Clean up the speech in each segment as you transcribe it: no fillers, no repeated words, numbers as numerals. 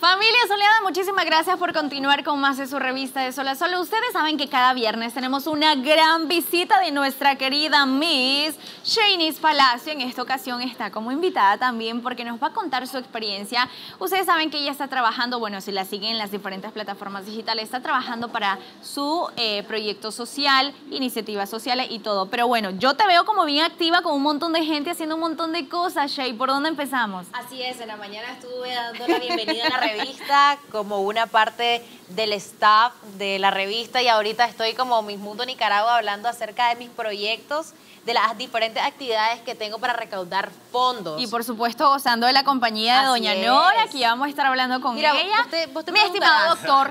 Familia Soleada, muchísimas gracias por continuar con más de su revista de Sol a Sol. Ustedes saben que cada viernes tenemos una gran visita de nuestra querida Miss Shanice Palacio. En esta ocasión está como invitada también porque nos va a contar su experiencia. Ustedes saben que ella está trabajando, bueno, si la siguen en las diferentes plataformas digitales, está trabajando para su proyecto social, iniciativas sociales y todo. Pero bueno, yo te veo como bien activa con un montón de gente haciendo un montón de cosas, Shay. ¿Por dónde empezamos? Así es, en la mañana estuve dando la bienvenida a la revista como una parte del staff de la revista y ahorita estoy como Miss Mundo Nicaragua hablando acerca de mis proyectos, de las diferentes actividades que tengo para recaudar fondos. Y por supuesto gozando de la compañía de Doña Nora, que ya vamos a estar hablando con ella. Vos te mi estimado doctor,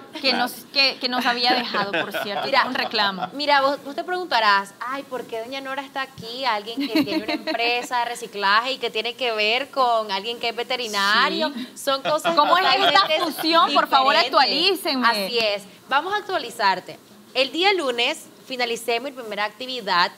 que nos había dejado, por cierto, un reclamo. Mira, vos te preguntarás, ay, ¿por qué Doña Nora está aquí? Alguien que tiene una empresa de reciclaje y que tiene que ver con alguien que es veterinario. Sí. Son cosas ¿Cómo es esta fusión? Por favor, actualícenme. Así es. Vamos a actualizarte. El día lunes finalicé mi primera actividad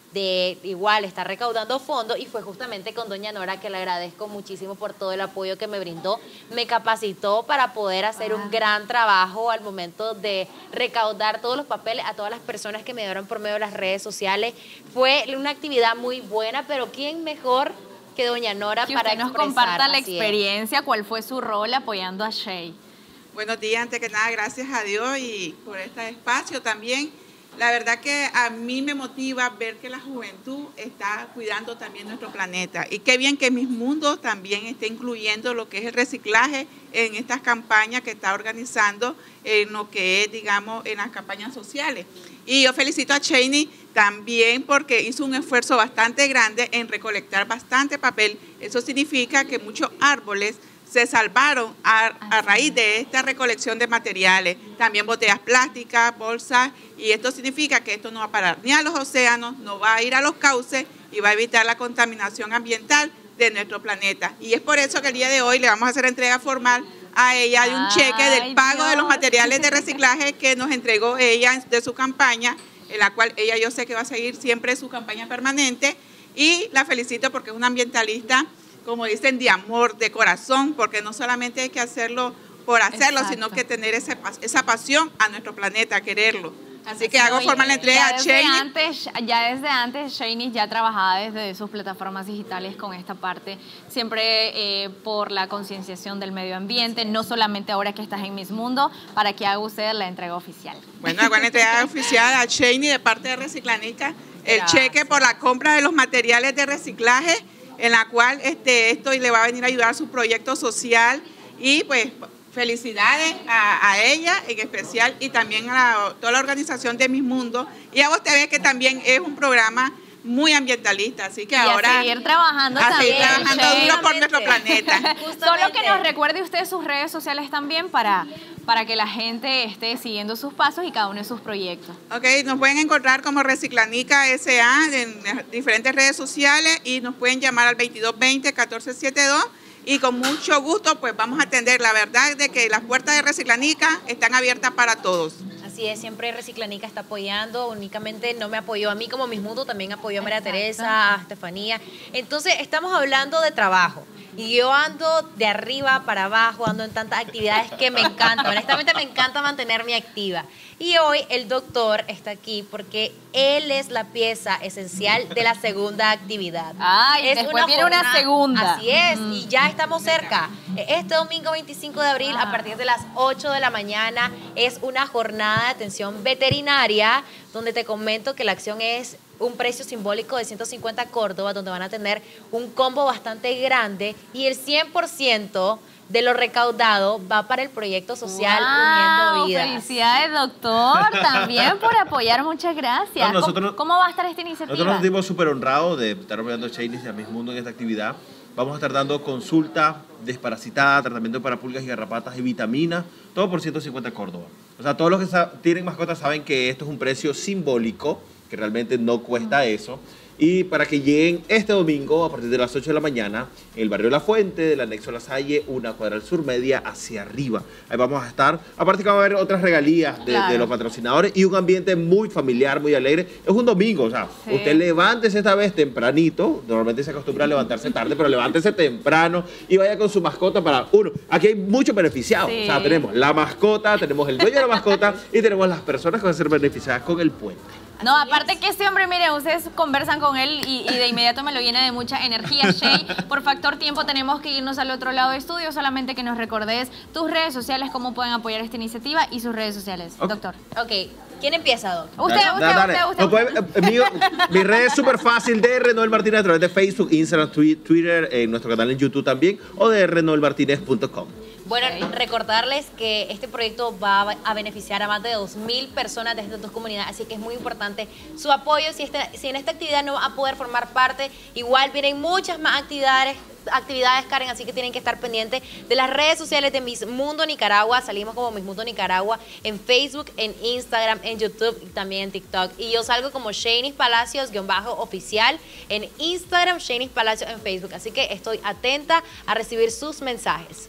de igual estar recaudando fondos y fue justamente con Doña Nora, que le agradezco muchísimo por todo el apoyo que me brindó. Me capacitó para poder hacer un gran trabajo al momento de recaudar todos los papeles a todas las personas que me dieron por medio de las redes sociales. Fue una actividad muy buena, pero ¿quién mejor que Doña Nora para que nos comparta la experiencia? ¿Cuál fue su rol apoyando a Shay? Buenos días, antes que nada, gracias a Dios y por este espacio también. La verdad que a mí me motiva ver que la juventud está cuidando también nuestro planeta. Y qué bien que Miss Mundo también esté incluyendo lo que es el reciclaje en estas campañas que está organizando, en lo que es, digamos, en las campañas sociales. Y yo felicito a Shani también porque hizo un esfuerzo bastante grande en recolectar bastante papel. Eso significa que muchos árboles se salvaron a raíz de esta recolección de materiales, también botellas plásticas, bolsas, y esto significa que esto no va a parar ni a los océanos, no va a ir a los cauces y va a evitar la contaminación ambiental de nuestro planeta. Y es por eso que el día de hoy le vamos a hacer entrega formal a ella de un cheque del pago de los materiales de reciclaje que nos entregó ella de su campaña, en la cual ella yo sé que va a seguir siempre su campaña permanente, y la felicito porque es una ambientalista, como dicen, de amor, de corazón, porque no solamente hay que hacerlo por hacerlo, sino que tener esa pasión a nuestro planeta, quererlo. Así que hago formal la entrega a Shanice. Ya desde antes, Shanice ya trabajaba desde sus plataformas digitales con esta parte, siempre por la concienciación del medio ambiente, no solamente ahora que estás en Miss Mundo, para que haga usted la entrega oficial. Bueno, hago la entrega oficial a Shanice de parte de Reciclanica, el cheque por la compra de los materiales de reciclaje, en la cual esto le va a venir a ayudar a su proyecto social, y pues felicidades a ella en especial y también a toda la organización de Miss Mundo, y a usted que también es un programa muy ambientalista, así que ahora a seguir trabajando duro por nuestro planeta. Solo que nos recuerde usted sus redes sociales también para que la gente esté siguiendo sus pasos y cada uno de sus proyectos. Ok, nos pueden encontrar como Reciclanica S.A. en las diferentes redes sociales y nos pueden llamar al 2220-1472 y con mucho gusto pues vamos a atender. La verdad de que las puertas de Reciclanica están abiertas para todos. Así es, siempre Reciclanica está apoyando, únicamente no me apoyó a mí como Miss Mundo, también apoyó a María Teresa, a Estefanía. Entonces estamos hablando de trabajo. Y yo ando de arriba para abajo, ando en tantas actividades que me encantan. Honestamente me encanta mantenerme activa. Y hoy el doctor está aquí porque él es la pieza esencial de la segunda actividad. Ay, después viene una segunda. Así es, y ya estamos cerca. Este domingo 25 de abril, a partir de las 8 de la mañana, es una jornada de atención veterinaria, donde te comento que la acción es un precio simbólico de 150 córdobas, donde van a tener un combo bastante grande y el 100% de lo recaudado va para el proyecto social Uniendo Vidas. Felicidades, doctor, también por apoyar, muchas gracias. No, ¿Cómo va a estar esta iniciativa? Nosotros nos sentimos súper honrados de estar apoyando a Shanice y a Miss Mundo en esta actividad. Vamos a estar dando consulta desparasitada, tratamiento para pulgas y garrapatas y vitaminas, todo por 150 córdobas. O sea, todos los que tienen mascotas saben que esto es un precio simbólico, que realmente no cuesta eso. y para que lleguen este domingo a partir de las 8 de la mañana en el barrio La Fuente, del anexo La Salle, una cuadra al sur, media hacia arriba. Ahí vamos a estar. Aparte que va a haber otras regalías de los patrocinadores y un ambiente muy familiar, muy alegre. Es un domingo, o sea, usted levántese esta vez tempranito. Normalmente se acostumbra a levantarse tarde, pero levántese temprano y vaya con su mascota para uno. Aquí hay muchos beneficiados. O sea, tenemos la mascota, tenemos el dueño de la mascota y tenemos las personas que van a ser beneficiadas con el puente. No, aparte que este hombre, miren, ustedes conversan con él y de inmediato me lo llena de mucha energía. Shay, por factor tiempo tenemos que irnos al otro lado de estudio, solamente que nos recordes tus redes sociales, cómo pueden apoyar esta iniciativa y sus redes sociales, doctor. Ok, ¿quién empieza, Doc? Usted. Mi red es súper fácil, DR Noel Martínez a través de Facebook, Instagram, Twitter, en nuestro canal en YouTube también, o drnoelmartinez.com. Bueno, recordarles que este proyecto va a beneficiar a más de 2.000 personas de estas dos comunidades, así que es muy importante su apoyo. Si en esta actividad no va a poder formar parte, igual vienen muchas más actividades, Karen, así que tienen que estar pendientes de las redes sociales de Miss Mundo Nicaragua. Salimos como Miss Mundo Nicaragua en Facebook, en Instagram, en YouTube y también en TikTok. Y yo salgo como Shainis Palacios _oficial en Instagram, Shainis Palacios en Facebook. Así que estoy atenta a recibir sus mensajes.